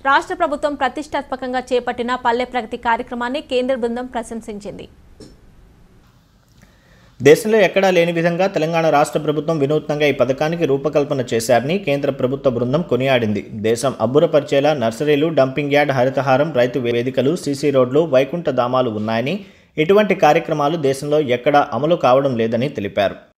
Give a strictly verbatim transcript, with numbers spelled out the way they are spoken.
రాష్ట్ర ప్రభుత్వం ప్రతిష్టాత్మకంగా చేపట్టిన పల్లె ప్రగతి కార్యక్రమాన్ని కేంద్ర బృందం ప్రశంసించింది. దేశంలో ఎక్కడా లేని విధంగా తెలంగాణ రాష్ట్ర ప్రభుత్వం వినూత్నంగా ఈ పథకానికి రూపకల్పన చేశారని కేంద్ర ప్రభుత్వ బృందం కొనియాడింది. దేశం అబ్బురపరిచేలా నర్సరీలు, డంపింగ్ యార్డ్, హరితహారం, రైతు వేదికలు, సీసీ రోడ్లు, వైకుంఠ ధామాలు ఉన్నాయని, ఇటువంటి కార్యక్రమాలు దేశంలో ఎక్కడా అమలు కావడం లేదని తెలిపారు.